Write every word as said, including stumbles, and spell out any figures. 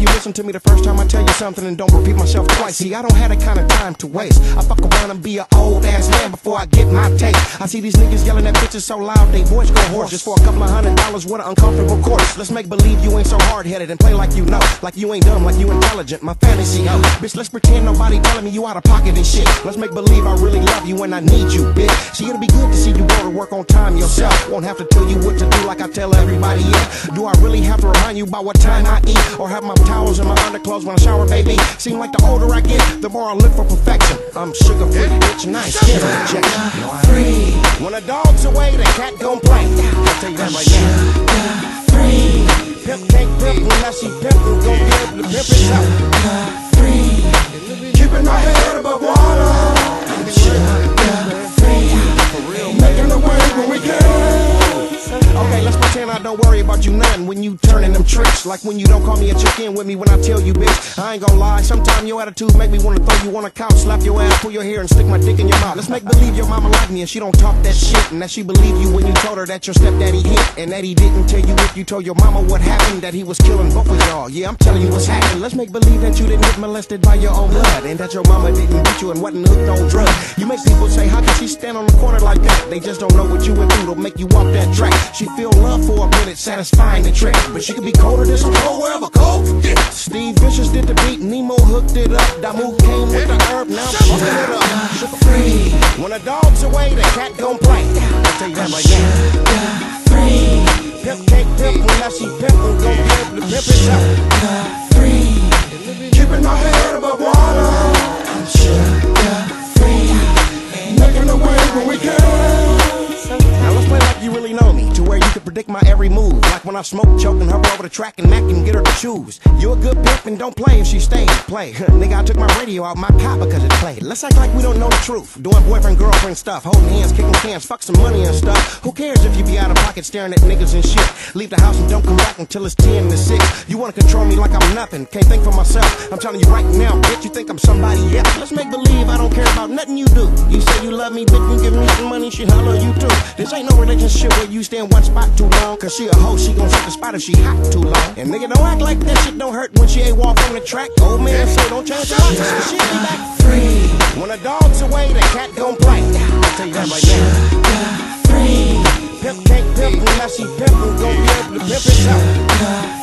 you listen to me the first time I tell you something and don't repeat myself twice. See, I don't have that kind of time to waste. I fuck around and be an old ass man before I get my taste. I see these niggas yelling at bitches so loud they voice go hoarse. Just for a couple of hundred dollars with an uncomfortable course. Let's make believe you ain't so hard-headed and play like you know. Like you ain't dumb, like you intelligent. My fantasy, ho. Bitch, let's pretend nobody telling me you out of pocket and shit. Let's make believe I really love you when I need you, bitch. See, it'll be good to see you go to work on time yourself. Won't have to tell you what to do like I tell everybody else. Do I really have to remind you about what time I eat? Or have my towels and my underclothes when I shower, baby? Seem like the older I get, the more I look for perfection. I'm sugar-free, bitch, and I ain't scared of rejection. Free. When a dog's away, the cat gon' play. I'll tell you that right now. Free. Pimp can't pimp unless he pimpin'. Gon' be able to pimp it out. Free. Keeping my head above water. Free. Making the way when we can. Okay, let's pretend I don't worry about you none when you turning them tricks. Like when you don't call me and check in with me when I tell you, bitch. I ain't gonna lie, sometimes your attitude make me wanna throw you on a couch, slap your ass, pull your hair, and stick my dick in your mouth. Let's make believe your mama like me and she don't talk that shit, and that she believe you when you told her that your stepdaddy hit, and that he didn't tell you if you told your mama what happened, that he was killing both of y'all. Yeah, I'm telling you what's happening. Let's make believe that you didn't get molested by your own blood, and that your mama didn't beat you and wasn't hooked on drugs. You make people say, how can she stand on the corner like that? They just don't know what you went through to make you walk that track. She feel love for a minute, satisfying the trick, but she could be colder than some cold wherever cold. Yeah. Steve Vicious did the beat, Nemo hooked it up. Damu came with the herb, now I'm fucking it up. Sugar free. When a dog's away, the cat gon' play. I'll tell you that right now. Free. Pimp can't pimp unless he pimpin'. Gon' be able to pimp it out. Free. Keeping my head above water. Sugar free. Making the way when we can. Now let's play like you really know me, to where you can predict my every move. Like when I smoke, choking her over the track and Mac and get her to choose. You a good pimp and don't play if she stays. Play. Nigga, I took my radio out my car because it played. Let's act like we don't know the truth. Doing boyfriend, girlfriend stuff. Holding hands, kicking cans, fuck some money and stuff. Who cares if you be out of pocket staring at niggas and shit? Leave the house and don't come back until it's ten to six. You wanna control me like I'm nothing. Can't think for myself. I'm telling you right now, bitch, you think I'm somebody else. Let's make believe I don't care about nothing you do. You say you love me, bitch, you give me some money, she holler you too. This ain't no relationship where you stay in one spot too long. Cause she a hoe, she gon' set the spot if she hot too long. And nigga, don't act like that shit don't hurt when she ain't walk on the track. Old man say don't change the locks, cause she be back free. When a dog's away, the cat gon' play. I'll tell you that right now. Free. Pimp can't pimp unless he pimpin'. Gon' be able to pimp it out.